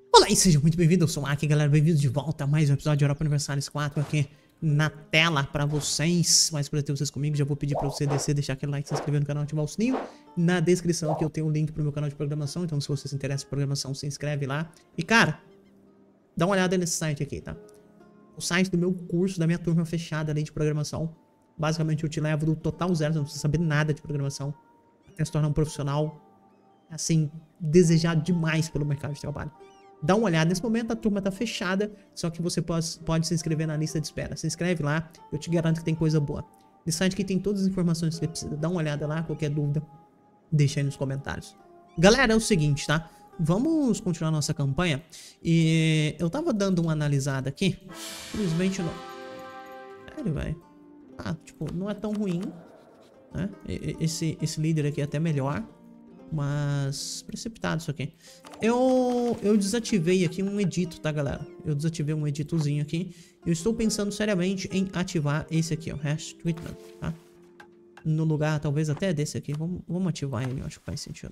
Olá e sejam muito bem-vindos, eu sou o Aki, galera, bem-vindos de volta a mais um episódio de Europa Universalis 4 aqui na tela pra vocês. Mais pra ter vocês comigo, já vou pedir pra você descer, deixar aquele like, se inscrever no canal, ativar o sininho. Na descrição aqui eu tenho o link pro meu canal de programação, então se você se interessa em programação, se inscreve lá. E cara, dá uma olhada nesse site aqui, tá? O site do meu curso, da minha turma fechada ali de programação. Basicamente eu te levo do total zero, você não precisa saber nada de programação, até se tornar um profissional, assim, desejado demais pelo mercado de trabalho. Dá uma olhada, nesse momento a turma tá fechada, só que você pode se inscrever na lista de espera. Se inscreve lá, eu te garanto que tem coisa boa. Nesse site aqui tem todas as informações que você precisa. Dá uma olhada lá, qualquer dúvida, deixa aí nos comentários. Galera, é o seguinte, tá? Vamos continuar nossa campanha. E eu tava dando uma analisada aqui. Infelizmente não... Sério, velho. Ah, tipo, não é tão ruim, né? Esse líder aqui é até melhor. Mas precipitado isso aqui. Eu desativei aqui um edito, tá, galera? Eu desativei um editozinho aqui. Eu estou pensando seriamente em ativar esse aqui, ó, Hash Treatment, tá? No lugar, talvez até desse aqui. Vamos ativar ele, eu acho que faz sentido.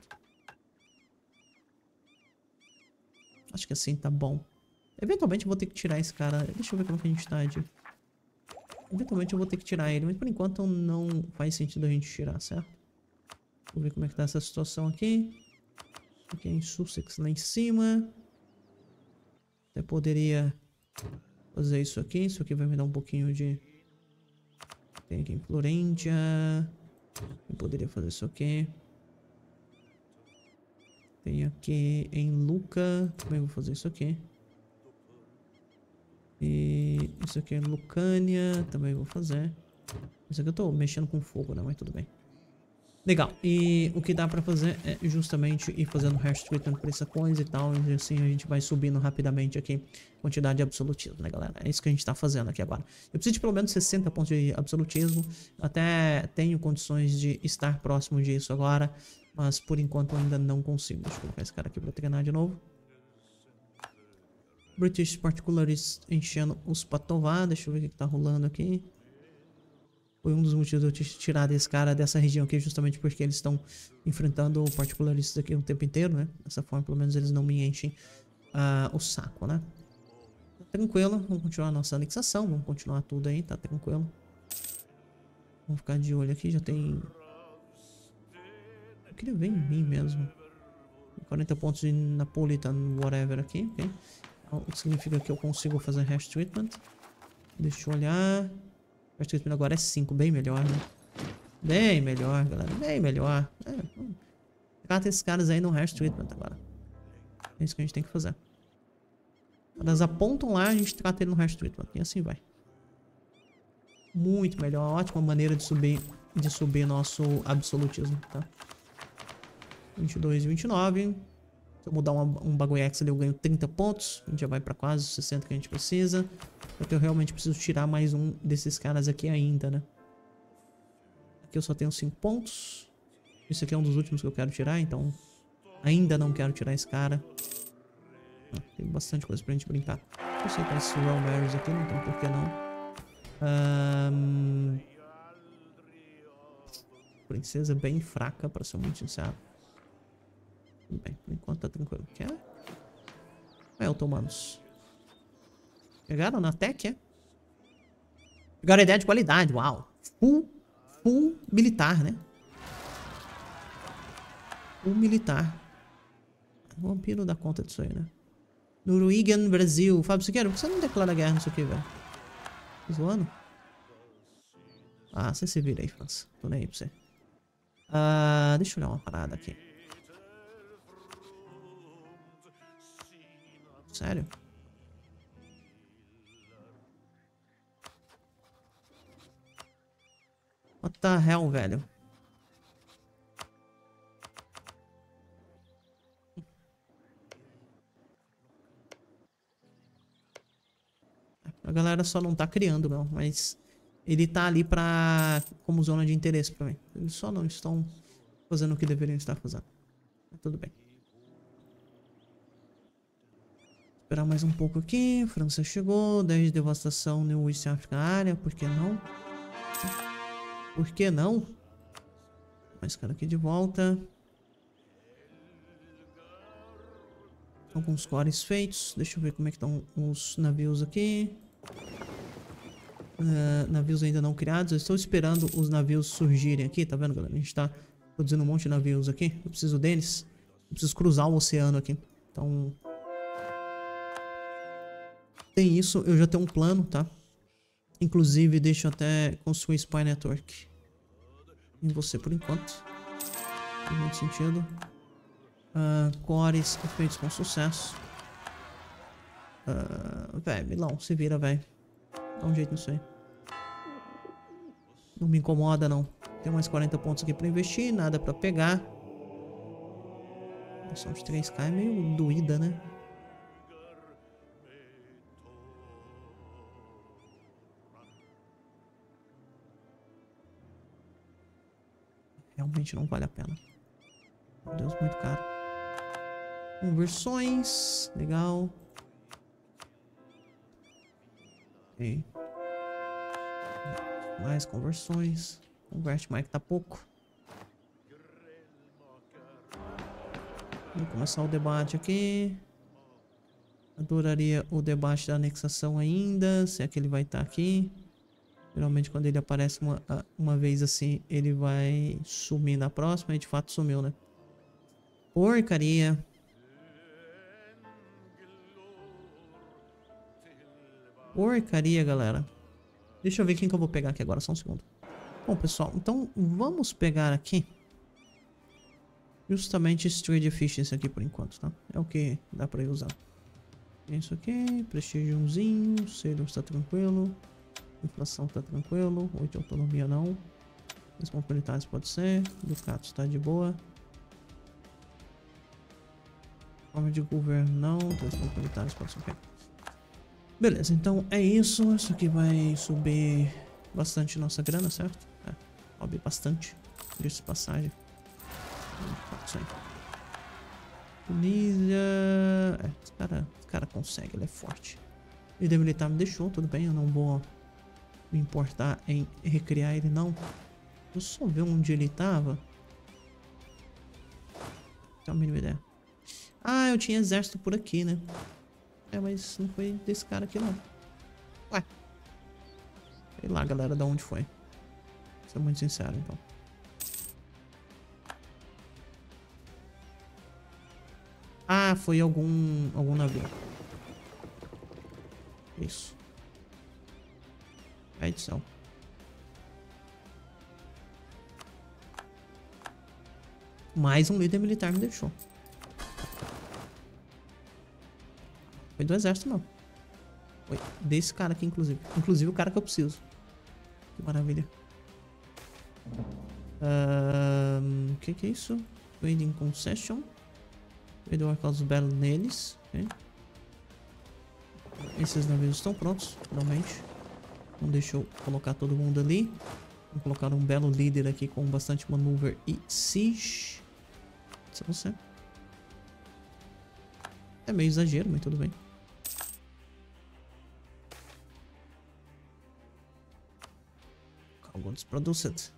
Acho que assim tá bom. Eventualmente eu vou ter que tirar esse cara. Deixa eu ver como que a gente tá de... Eventualmente eu vou ter que tirar ele, mas por enquanto não faz sentido a gente tirar, certo? Vou ver como é que tá essa situação aqui. Aqui em Sussex lá em cima. Até poderia fazer isso aqui. Isso aqui vai me dar um pouquinho de... Tem aqui em Florentia. Eu poderia fazer isso aqui. Tem aqui em Lucca. Também vou fazer isso aqui. E isso aqui é Lucânia. Também vou fazer. Isso aqui eu tô mexendo com fogo, né? Mas tudo bem. Legal, e o que dá pra fazer é justamente ir fazendo hash treatment pra essa coisa e tal, e assim a gente vai subindo rapidamente aqui quantidade de absolutismo, né, galera? É isso que a gente tá fazendo aqui agora. Eu preciso de pelo menos 60 pontos de absolutismo, até tenho condições de estar próximo disso agora, mas por enquanto ainda não consigo. Deixa eu colocar esse cara aqui pra treinar de novo. British Particularists enchendo os patová, deixa eu ver o que tá rolando aqui. Foi um dos motivos de eu ter tirado esse cara dessa região aqui, justamente porque eles estão enfrentando particularistas aqui o tempo inteiro, né? Dessa forma, pelo menos, eles não me enchem o saco, né? Tá tranquilo, vamos continuar a nossa anexação, vamos continuar tudo aí, tá tranquilo. Vamos ficar de olho aqui, já tem... Eu queria ver em mim mesmo. 40 pontos de Napolitan, whatever aqui, ok? O que significa que eu consigo fazer hash treatment. Deixa eu olhar... Hash treatment agora é 5, bem melhor, né? Bem melhor, galera. Bem melhor. Trata esses caras aí no hash treatment agora. É isso que a gente tem que fazer. Elas apontam lá, a gente trata ele no hash treatment. E assim vai. Muito melhor. Ótima maneira de subir nosso absolutismo, tá? 22 e 29. Se eu mudar um bagulhex ali, eu ganho 30 pontos. A gente já vai pra quase 60 que a gente precisa. Porque eu realmente preciso tirar mais um desses caras aqui ainda, né? Aqui eu só tenho 5 pontos. Esse aqui é um dos últimos que eu quero tirar, então... Ainda não quero tirar esse cara. Tem bastante coisa pra gente brincar. Vou aceitar esses Royal Marys aqui, não tem por que não. Princesa bem fraca, pra ser muito sincero. Tudo bem, por enquanto tá tranquilo. Quer? Otomanos. Pegaram na tech, é? Pegaram a ideia de qualidade, uau. Full militar, né? Full militar. O vampiro dá conta disso aí, né? Norwegian, Brasil. Fábio Siqueira, por que você não declara guerra nisso aqui, velho? Tá zoando? Ah, você se vira aí, França. Tô nem aí pra você. Deixa eu olhar uma parada aqui. Sério? What the hell, velho? A galera só não tá criando, não. Mas ele tá ali como zona de interesse pra mim. Eles só não estão fazendo o que deveriam estar fazendo. Mas tudo bem. Esperar mais um pouco aqui. França chegou. 10 de devastação no East Africa área. Por que não? Por que não? Mais cara aqui de volta. Alguns cores feitos. Deixa eu ver como é que estão os navios aqui. Navios ainda não criados. Eu estou esperando os navios surgirem aqui, tá vendo, galera? A gente tá produzindo um monte de navios aqui. Eu preciso deles. Eu preciso cruzar o oceano aqui. Então... tem isso. Eu já tenho um plano, tá? Inclusive, deixa eu até construir Spy Network em você por enquanto. Tem muito sentido. Cores feitos com sucesso. Velho, Milão, se vira, velho. Dá um jeito nisso aí. Não me incomoda, não. Tem mais 40 pontos aqui pra investir, nada pra pegar. Nossa, uns 3k é meio doída, né? Realmente não vale a pena. Meu Deus, muito caro. Conversões. Legal. Ok. Mais conversões. Converte mais que tá pouco. Vamos começar o debate aqui. Adoraria o debate da anexação ainda. Se é que ele vai estar aqui. Geralmente quando ele aparece uma vez assim, ele vai sumir na próxima. E de fato sumiu, né? Porcaria. Porcaria, galera. Deixa eu ver quem que eu vou pegar aqui agora, só um segundo. Bom, pessoal, então vamos pegar aqui justamente esse Trade Efficiency aqui por enquanto, tá? É o que dá pra ir usar. Isso aqui, prestígiozinho, Sailors tá tranquilo. Inflação tá tranquilo, 8 de autonomia não. Os pontos militares pode ser, Ducatos tá de boa. Forma de governo não, 3 pontos militares pode ser ok. Beleza, então é isso. Isso aqui vai subir bastante nossa grana, certo? É, sobe bastante. Diga-se de passagem. Isso aí. Tunísia. Esse cara consegue, ele é forte. Líder militar me deixou, tudo bem. Eu não vou me importar em recriar ele, não. Eu só ver onde ele tava. Tem a mínima ideia. Ah, eu tinha exército por aqui, né? É, mas não foi desse cara aqui, não. Ué. Sei lá, galera, de onde foi. Vou ser muito sincero, então. Ah, foi algum navio. Isso. É edição. Mais um líder militar me deixou. Foi do exército, não. Foi desse cara aqui, inclusive. Inclusive o cara que eu preciso. Que maravilha. Que é isso? Trading Concession. Trader Causa Battle neles. Okay. Esses navios estão prontos, finalmente. Então deixa eu colocar todo mundo ali. Vou colocar um belo líder aqui com bastante maneuver e siege. Isso é você. É meio exagero, mas tudo bem. Alguns produced.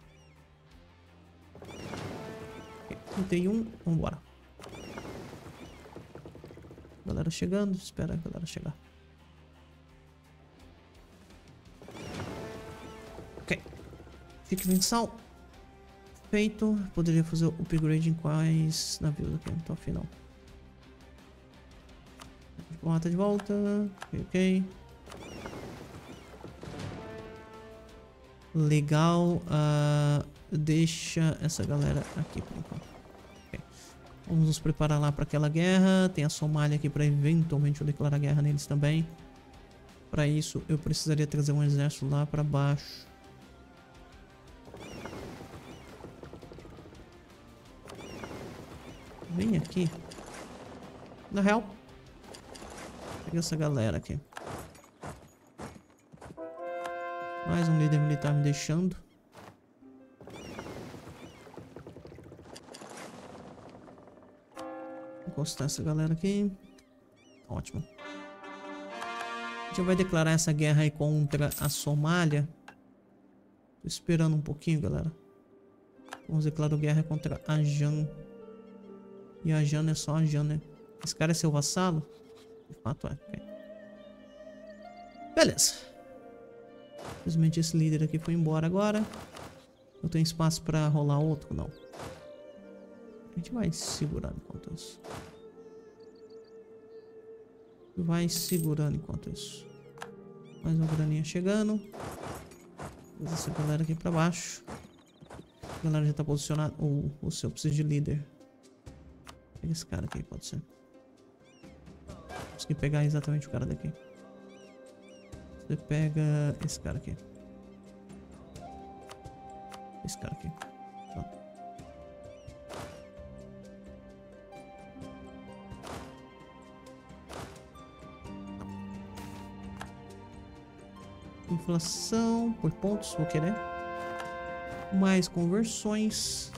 31, vambora. Galera chegando, espera a galera chegar. Ok. Fique mensal. Feito. Poderia fazer o upgrade em quais navios aqui, então afinal. Tá de volta. Ok. Legal. Deixa essa galera aqui por enquanto. Okay. Vamos nos preparar lá para aquela guerra. Tem a Somália aqui para eventualmente eu declarar guerra neles também. Para isso eu precisaria trazer um exército lá para baixo. Vem aqui. Na real, pega essa galera aqui. Mais um líder militar me deixando. Vou encostar essa galera aqui. Ótimo. A gente vai declarar essa guerra aí contra a Somália. Tô esperando um pouquinho, galera. Vamos declarar guerra contra a Jan. E a Jan é só a Jan, né? Esse cara é seu vassalo? De fato é. Okay. Beleza. Simplesmente esse líder aqui foi embora agora. Eu tenho espaço pra rolar outro? Não. A gente vai segurando enquanto isso. Vai segurando enquanto isso. Mais uma graninha chegando. Vou essa galera aqui pra baixo. A galera já tá posicionada. O seu precisa de líder. Pega esse cara aqui, pode ser. Consegui pegar exatamente o cara daqui. Você pega esse cara aqui. Esse cara aqui. Pronto. Inflação por pontos, vou querer. Mais conversões.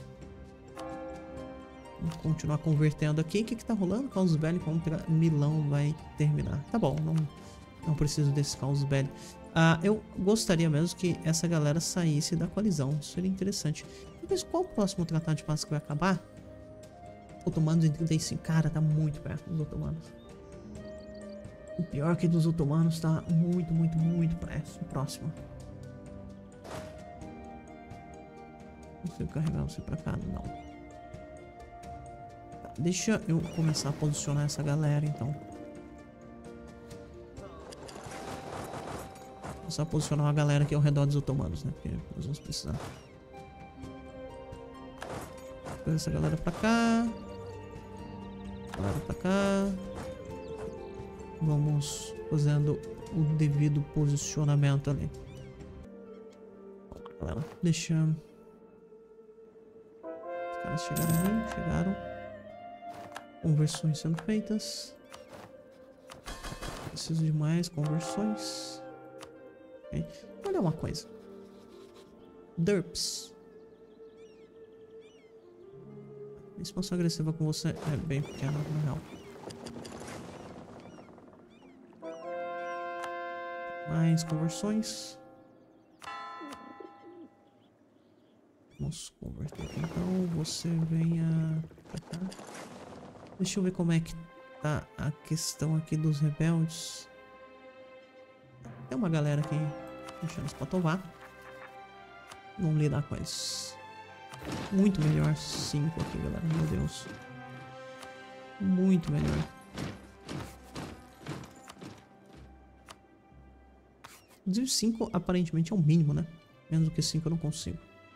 Vamos continuar convertendo aqui. O que tá rolando? Caos Belli contra Milão vai terminar. Tá bom, não preciso desse Caos Belli. Eu gostaria mesmo que essa galera saísse da coalizão. Isso seria interessante. Mas qual o próximo tratado de paz que vai acabar? Otomanos em 35. Cara, tá muito perto dos otomanos. O pior que dos otomanos tá muito próximo. Consigo carregar você pra cá? Não. Tá, deixa eu começar a posicionar essa galera então. Começar a posicionar uma galera aqui ao redor dos otomanos, né? Porque nós vamos precisar. Pega essa galera pra cá. Galera pra cá. Vamos fazendo o devido posicionamento ali. Galera, deixa... Os caras chegaram ali, chegaram. Conversões sendo feitas. Preciso de mais conversões. Okay. Olha uma coisa. Derps. A expansão agressiva com você é bem pequena, na real. Mais conversões. Vamos converter aqui então. Você venha pra cá. Deixa eu ver como é que tá a questão aqui dos rebeldes. Tem uma galera aqui deixando os patovar. Vamos lidar com eles. Muito melhor 5 aqui, galera. Meu Deus. Muito melhor. Inclusive 5 aparentemente é o mínimo, né? Menos do que 5 eu não consigo.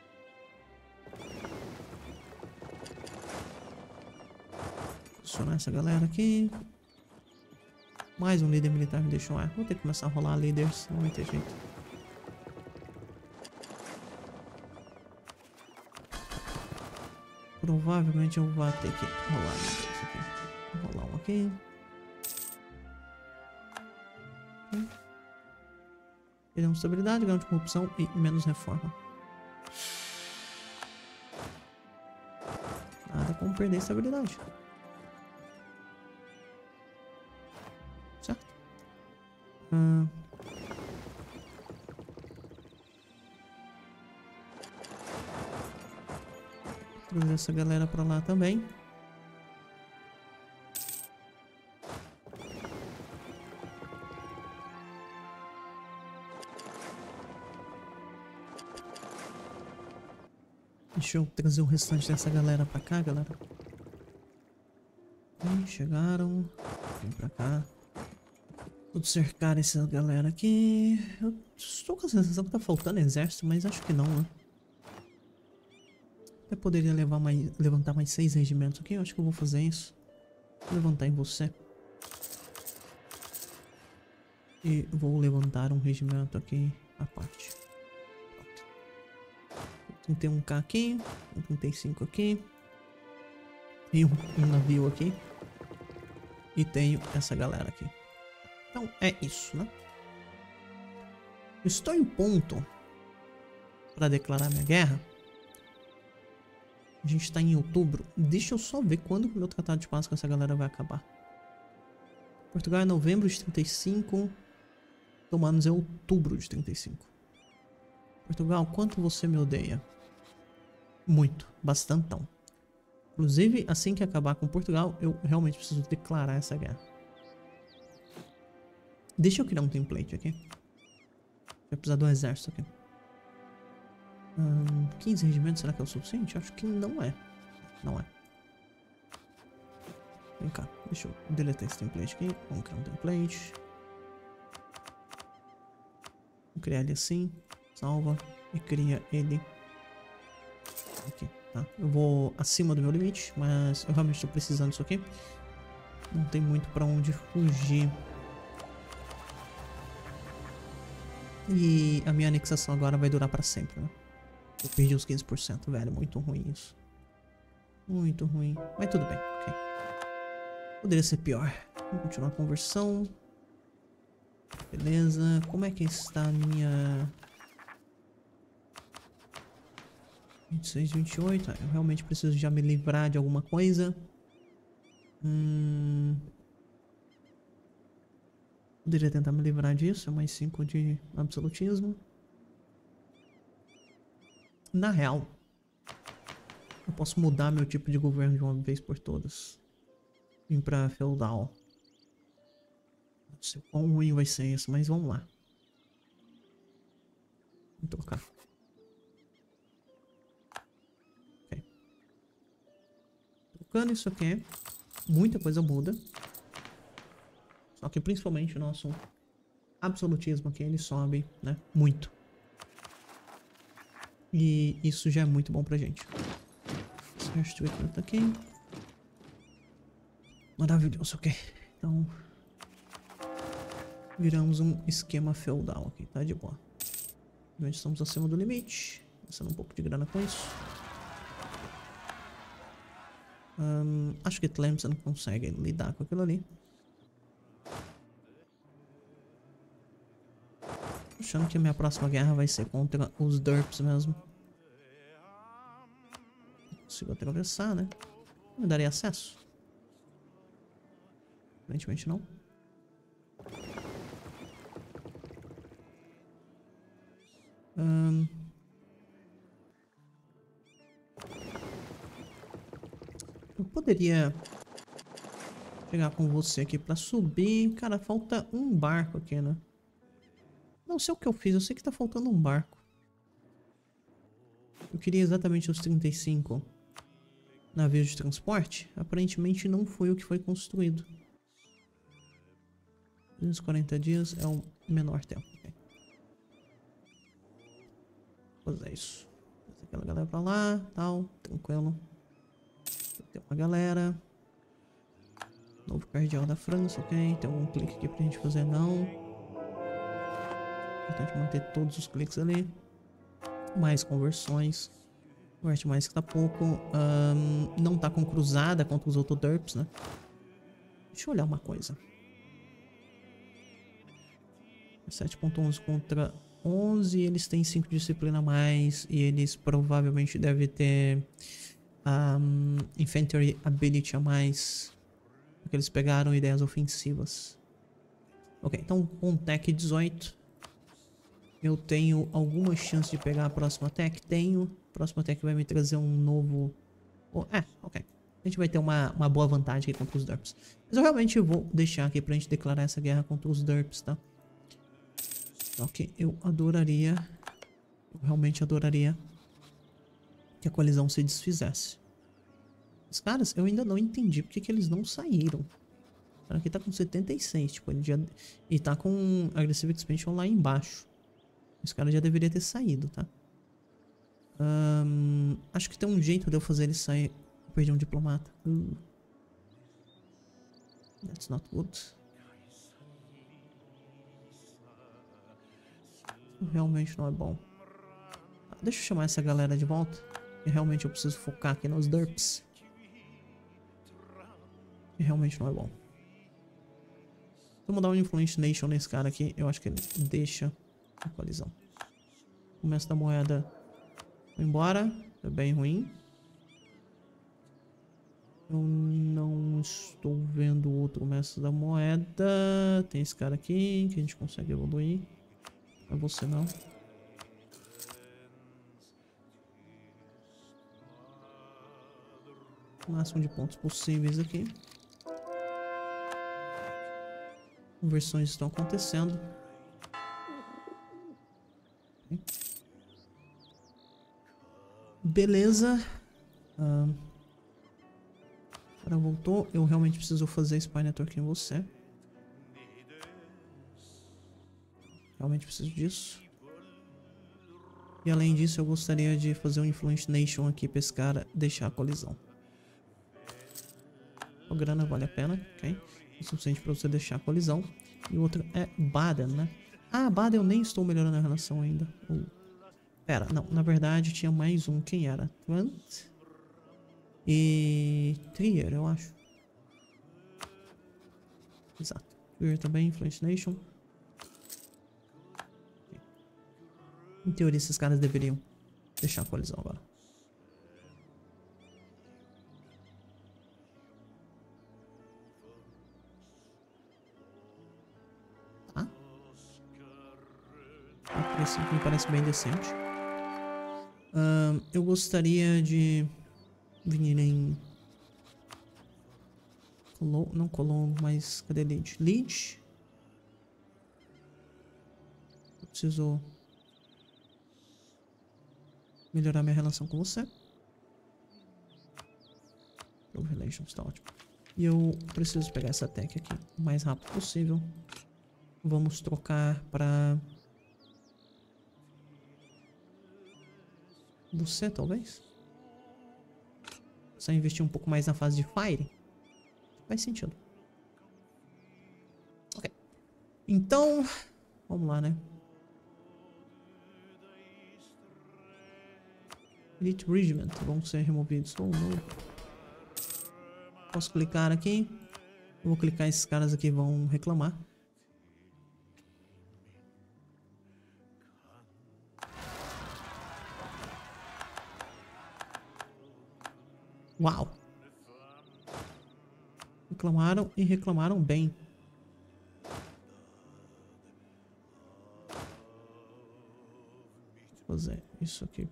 Posicionar essa galera aqui. Mais um líder militar me deixou. Vou ter que começar a rolar líderes. Não vai ter jeito. Provavelmente eu vou ter que rolar líderes aqui. Vou rolar um aqui. Perdemos estabilidade, ganho de corrupção e menos reforma. Nada como perder estabilidade. Certo? Trazer essa galera pra lá também. Deixa eu trazer o restante dessa galera pra cá, galera. Chegaram. Vem pra cá. Vou cercar essa galera aqui. Eu estou com a sensação que tá faltando exército, mas acho que não, né? Eu poderia levantar mais 6 regimentos aqui. Eu acho que eu vou fazer isso. Vou levantar em você. E vou levantar um regimento aqui à parte. 31k aqui, 35 aqui. Tenho um navio aqui. E tenho essa galera aqui. Então é isso, né? Eu estou em ponto para declarar minha guerra. A gente está em outubro. Deixa eu só ver quando o meu tratado de paz com essa galera vai acabar. Portugal é novembro de 35. Otomanos é outubro de 35. Portugal, quanto você me odeia? Muito, bastantão. Inclusive, assim que acabar com Portugal, eu realmente preciso declarar essa guerra. Deixa eu criar um template aqui. Vai precisar do exército aqui. 15 regimentos, será que é o suficiente? Acho que não é. Não é. Vem cá, deixa eu deletar esse template aqui. Vamos criar um template. Vou criar ele assim. Salva. E cria ele aqui, tá? Eu vou acima do meu limite, mas eu realmente estou precisando disso aqui. Não tem muito pra onde fugir. E a minha anexação agora vai durar pra sempre, né? Eu perdi os 15%, velho. Muito ruim isso. Muito ruim. Mas tudo bem, ok. Poderia ser pior. Vamos continuar a conversão. Beleza. Como é que está a minha... 26, 28. Eu realmente preciso já me livrar de alguma coisa. Poderia tentar me livrar disso. Mais 5 de absolutismo. Na real, eu posso mudar meu tipo de governo de uma vez por todas. Vim pra feudal. Não sei quão ruim vai ser isso, mas vamos lá. Vou trocar. Ok. Trocando isso aqui, muita coisa muda. Só que principalmente o nosso absolutismo aqui, ele sobe, né? Muito. E isso já é muito bom pra gente. Exército tá aqui. Maravilhoso, ok. Então, viramos um esquema feudal aqui, tá de boa. Nós estamos acima do limite. Gastando um pouco de grana com isso. Acho que Tlemcen consegue lidar com aquilo ali. Achando que a minha próxima guerra vai ser contra os Derps mesmo. Não consigo atravessar, né? Não me daria acesso? Aparentemente não. Eu poderia chegar com você aqui pra subir. Cara, falta um barco aqui, né? Não sei o que eu fiz, eu sei que tá faltando um barco. Eu queria exatamente os 35 navios de transporte. Aparentemente não foi o que foi construído. 240 dias é o menor tempo. Okay. Vou fazer isso. Aquela galera pra lá, tal, tranquilo. Tem uma galera. Novo cardeal da França, ok. Tem algum clique aqui pra gente fazer? Não. Importante manter todos os cliques ali. Mais conversões. Converte mais que tá pouco. Não tá com cruzada contra os Autoderps, né? Deixa eu olhar uma coisa. 7.11 contra 11. Eles têm 5 de disciplina a mais. E eles provavelmente devem ter Infantry Ability a mais. Porque eles pegaram ideias ofensivas. Ok, então com Tech 18 eu tenho alguma chance de pegar a próxima Tech? Tenho. A próxima Tech vai me trazer um novo... ok. A gente vai ter uma boa vantagem aqui contra os Derps. Mas eu realmente vou deixar aqui pra gente declarar essa guerra contra os Derps, tá? Só que eu adoraria... Eu realmente adoraria que a coalizão se desfizesse. Os caras, eu ainda não entendi porque que eles não saíram. O cara aqui tá com 76, tipo, ele já... E tá com Aggressive Expansion lá embaixo. Esse cara já deveria ter saído, tá? Acho que tem um jeito de eu fazer ele sair. Eu perdi um diplomata. That's not good. Realmente não é bom. Deixa eu chamar essa galera de volta. E realmente eu preciso focar aqui nos Derps. E realmente não é bom. Vamos dar um Influence Nation nesse cara aqui. Eu acho que ele deixa a coalizão. O comércio da moeda foi embora. É bem ruim. Eu não estou vendo outro comércio da moeda. Tem esse cara aqui que a gente consegue evoluir. Não é você não. o máximo de pontos possíveis aqui. Conversões estão acontecendo. Beleza. Agora voltou. Eu realmente preciso fazer Spy Network em você. Realmente preciso disso. E além disso, eu gostaria de fazer um Influence Nation aqui pra esse cara deixar a colisão. A grana vale a pena, ok? É o suficiente pra você deixar a colisão. E o outro é Baden, né? Ah, Baden eu nem estou melhorando a relação ainda. Pera, não. Na verdade, tinha mais um. Quem era? Trant e Trier, eu acho. Exato. Trier também, Influence Nation. Em teoria, esses caras deveriam deixar a colisão agora. Tá? Esse me parece bem decente. Eu gostaria de vir em... Não Colombo, mas cadê Lead? Lead? Eu preciso melhorar minha relação com você. Relations, tá ótimo. E eu preciso pegar essa tech aqui o mais rápido possível. Vamos trocar pra... você, talvez? Só investir um pouco mais na fase de Fire? Faz sentido. Ok. Então, vamos lá, né? Elite Regiment vão ser removidos. Oh, não. Posso clicar aqui. Eu vou clicar, esses caras aqui vão reclamar. Uau! Reclamaram e reclamaram bem. Vou fazer isso aqui.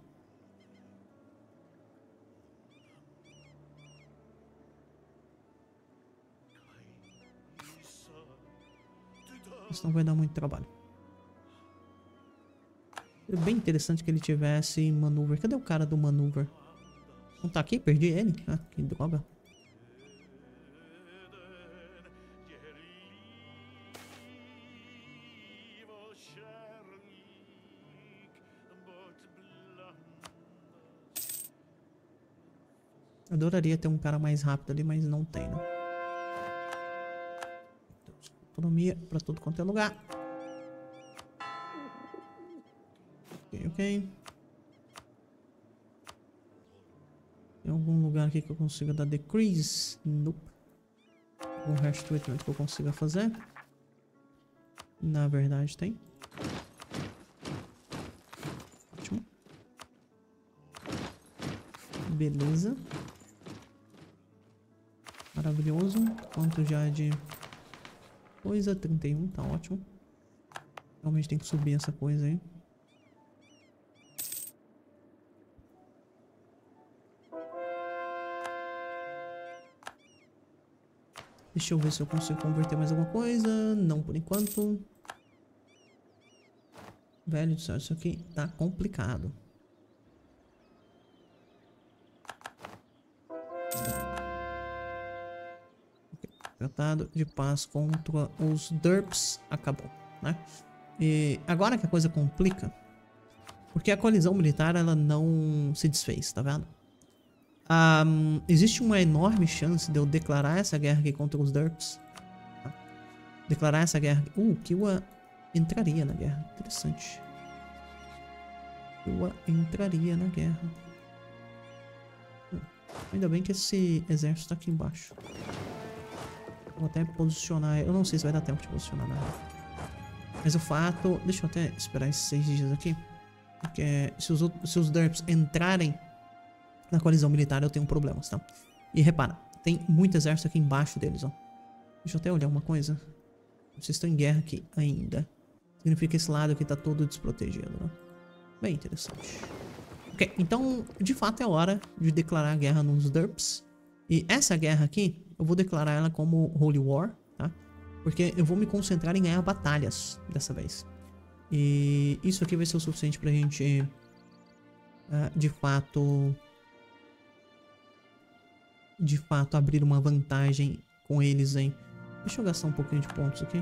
Isso não vai dar muito trabalho. É bem interessante que ele tivesse maneuver. Cadê o cara do maneuver? Não tá aqui? Perdi ele? Ah, que droga. Eu adoraria ter um cara mais rápido ali, mas não tem, né? Autonomia pra tudo quanto é lugar. Ok, ok. Tem algum lugar aqui que eu consiga dar decrease? Nope. Algum hash treatment que eu consiga fazer? Na verdade tem. Ótimo. Beleza. Maravilhoso. Quanto já de coisa? 31, tá ótimo. Realmente tem que subir essa coisa aí. Deixa eu ver se eu consigo converter mais alguma coisa. Não por enquanto. Velho do céu, isso aqui tá complicado. Tratado de paz contra os derps acabou, né? E agora que a coisa complica, porque a coalizão militar ela não se desfez, tá vendo? Existe uma enorme chance de eu declarar essa guerra aqui contra os derps, tá? Declarar essa guerra. Killua entraria na guerra. Interessante. Killua entraria na guerra. Ainda bem que esse exército tá aqui embaixo. Vou até posicionar. Eu não sei se vai dar tempo de posicionar nada. Mas o fato... Deixa eu até esperar esses 6 dias aqui. Porque se os derps entrarem na coalizão militar, eu tenho problemas, tá? E repara, tem muito exército aqui embaixo deles, ó. Deixa eu até olhar uma coisa. Vocês estão em guerra aqui ainda. Significa que esse lado aqui tá todo desprotegido, né? Bem interessante. Ok, então, de fato é hora de declarar guerra nos derps. E essa guerra aqui, eu vou declarar ela como Holy War, tá? Porque eu vou me concentrar em ganhar batalhas dessa vez. E isso aqui vai ser o suficiente pra gente, de fato, abrir uma vantagem com eles, hein? Deixa eu gastar um pouquinho de pontos aqui.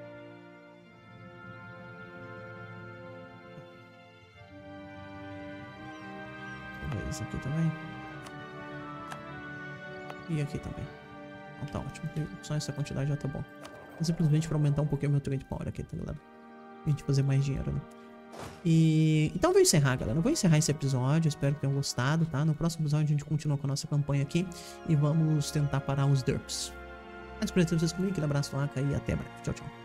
Esse aqui também. E aqui também. Então tá ótimo. Só essa quantidade já tá bom. É simplesmente pra aumentar um pouquinho meu trade power aqui, tá, galera? A gente fazer mais dinheiro, né? E então eu vou encerrar, galera. Eu vou encerrar esse episódio. Espero que tenham gostado, tá? No próximo episódio a gente continua com a nossa campanha aqui. E vamos tentar parar os derps. Mas por vocês comigo. Aquele abraço, Aka, e até breve. Tchau, tchau.